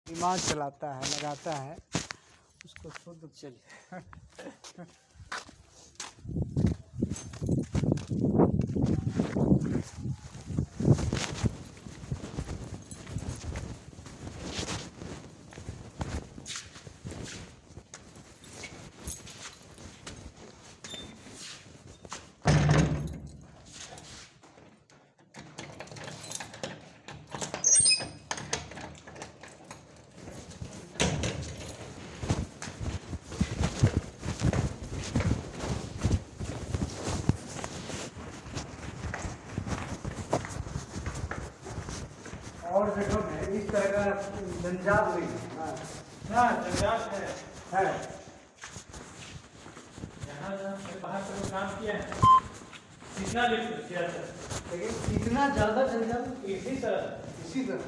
दिमाग चलाता है, लगाता है उसको खुद। चलिए और जगह में इस तरह का जंजाल नहीं है। हाँ जंजाल है। यहाँ बाहर से लोग काम किया है, कितना लिफ्ट किया था, लेकिन इतना ज़्यादा जंजाल इसी तरह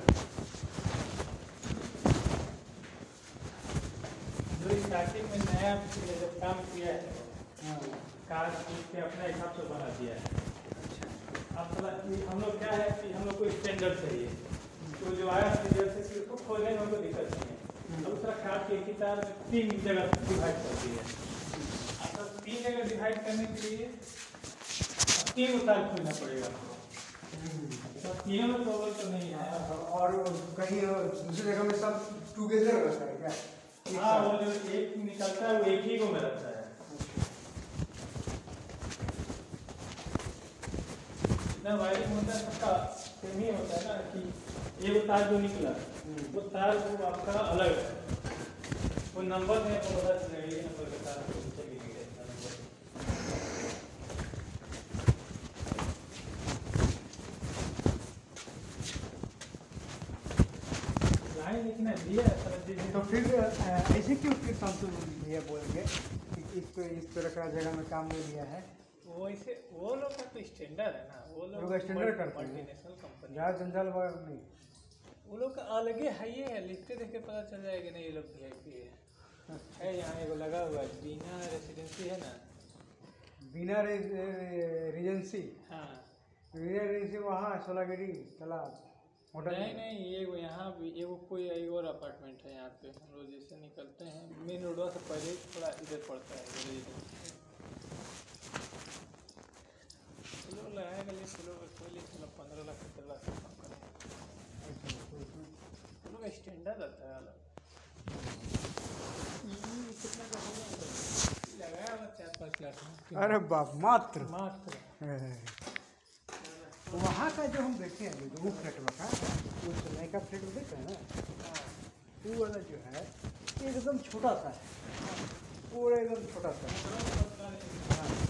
जो स्टार्टिंग में नया जब काम किया है, कार के अपना हिसाब से बना दिया है। अब हम लोग क्या है कि हम लोग को स्टैंडर्ड चाहिए, तो जो आया स्टैंडर्ड से उसको खोलने में हमको दिक्कत नहीं है। अब उसका कार की एक ही तार 3 जगह डिवाइड कर दी है। अब 3 जगह डिवाइड करने के लिए 3 तार खोलना पड़ेगा आपको। तो तीनों में प्रॉब्लम तो नहीं है। और कहीं दूसरी जगह में सब टुगेदर रहता है क्या? हाँ, वो जो एक निकलता है वो एक ही को में रहता है। ना वायरिंग होता है सबका सेम ही होता है ना, कि ये वो तार जो निकला वो तार वो आपका अलग है, वो नंबर है, वो पता चलेगा नंबर के तार को चली गई है लाइन लिखना दिया है। तो फिर ऐसे क्यों फिर ये बोलेंगे कि इस तरह का जगह में काम नहीं लिया है? वो ऐसे वो लोग का तो स्टैंडर्ड है ना, वो लोग स्टैंडर्ड करते हैं, मल्टीनेशनल कंपनी, ज़्यादा जंजाल वगैरह नहीं। वो लोग का अलग ही है, लिखते देख के पता चल जाएगा नहीं ये लोग VIP है। यहाँ एगो लगा हुआ है बीना रेसिडेंसी है ना, बीना रेजेंसी। हाँ बीना रेजेंसी वहाँ सोलागिरी तालाब होटल। नहीं ये वो यहाँ भी एगो कोई एक और अपार्टमेंट है यहाँ पे। हम लोग जैसे निकलते हैं मेन रोडवा से पहले थोड़ा इधर पड़ता है। चलो लगाएगा ले, चलो कोई ले, चलो 15 लाख 17 लाख का काम करें। चलो स्टैंडर्ड रहता है अलग। कितना का होगा लगाया हुआ 4-5 लाख। अरे बाप, मात्र वहाँ का जो हम देखे हैं जो वो फ्लैट का वो चेन्नई का फ्लैट में देखे हैं ना, वो वाला जो है एकदम छोटा सा है, पूरा एकदम छोटा सा है। हाँ।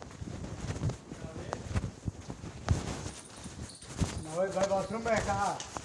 भाई बाथरूम में है कहाँ?